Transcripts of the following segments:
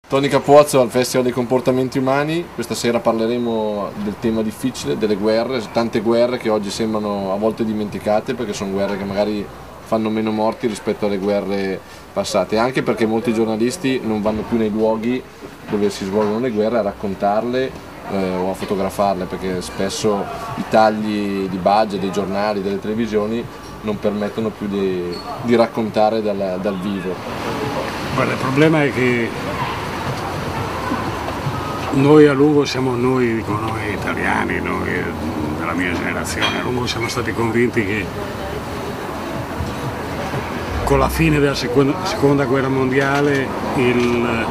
Tony Capozzo al Festival dei Comportamenti Umani. Questa sera parleremo del tema difficile, delle guerre, tante guerre che oggi sembrano a volte dimenticate perché sono guerre che magari fanno meno morti rispetto alle guerre passate, anche perché molti giornalisti non vanno più nei luoghi dove si svolgono le guerre a raccontarle o a fotografarle, perché spesso i tagli di budget dei giornali, delle televisioni non permettono più di raccontare dal vivo. Guarda, il problema è che noi a lungo siamo, noi italiani, noi della mia generazione, a lungo siamo stati convinti che con la fine della seconda guerra mondiale il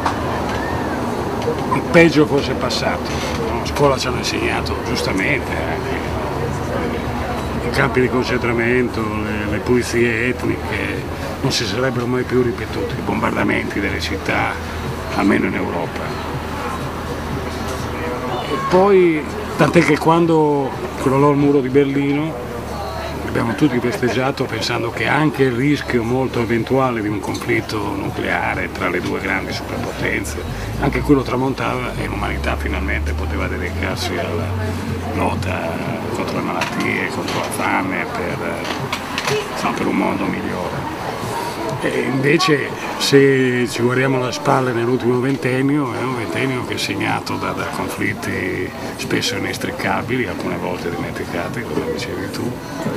peggio fosse passato. A scuola ci hanno insegnato, giustamente, anche i campi di concentramento, le pulizie etniche non si sarebbero mai più ripetuti, i bombardamenti delle città, almeno in Europa. E poi, tant'è che quando crollò il muro di Berlino abbiamo tutti festeggiato pensando che anche il rischio molto eventuale di un conflitto nucleare tra le due grandi superpotenze, anche quello tramontava e l'umanità finalmente poteva dedicarsi alla lotta contro le malattie, contro la fame, per un mondo migliore. E invece, se ci guardiamo alle spalle nell'ultimo ventennio, è un ventennio che è segnato da conflitti spesso inestricabili, alcune volte dimenticati, come dicevi tu.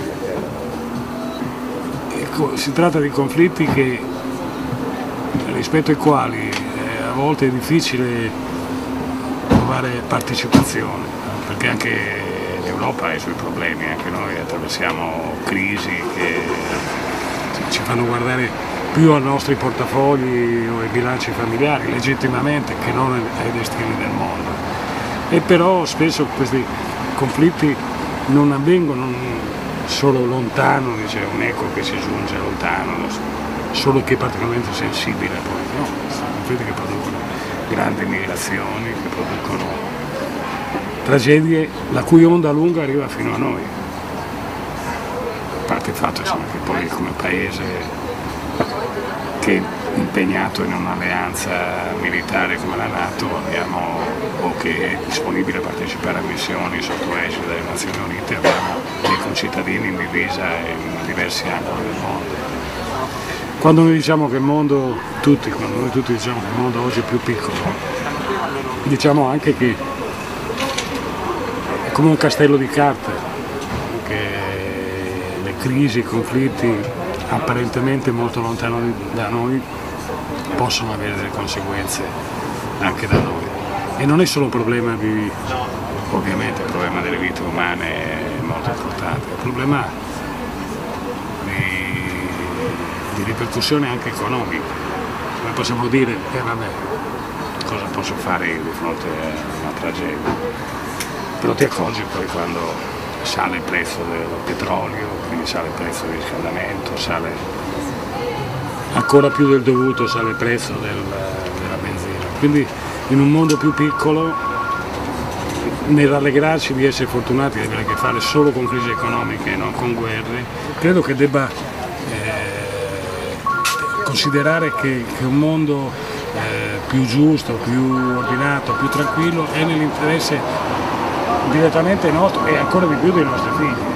Si tratta di conflitti rispetto ai quali a volte è difficile trovare partecipazione, perché anche l'Europa ha i suoi problemi, anche noi attraversiamo crisi che ci fanno guardare più ai nostri portafogli o ai bilanci familiari, legittimamente, che non ai destini del mondo. E però spesso questi conflitti non avvengono solo lontano, dice un eco che si giunge lontano, solo chi è particolarmente sensibile, poi no, sono conflitti che producono grandi migrazioni, che producono tragedie la cui onda lunga arriva fino a noi. A parte il fatto insomma, che poi come paese che è impegnato in un'alleanza militare come la NATO o che è disponibile a partecipare a missioni sotto egida delle Nazioni Unite, abbiamo dei concittadini in divisa in diversi angoli del mondo. Quando noi diciamo che il mondo, quando noi tutti diciamo che il mondo oggi è più piccolo, diciamo anche che è come un castello di carte, che le crisi, i conflitti apparentemente molto lontano da noi possono avere delle conseguenze anche da noi. E non è solo un problema ovviamente il problema delle vite umane è molto importante, è un problema di ripercussione anche economica. Come possiamo dire, vabbè, cosa posso fare io di fronte a una tragedia? Però ti accorgi poi quando sale il prezzo del petrolio, quindi sale il prezzo del riscaldamento, sale ancora più del dovuto, sale il prezzo della benzina. Quindi in un mondo più piccolo, nel rallegrarci di essere fortunati di avere a che fare solo con crisi economiche e non con guerre, credo che debba considerare che un mondo più giusto, più ordinato, più tranquillo è nell'interesse direttamente nostro e ancora di più dei nostri figli.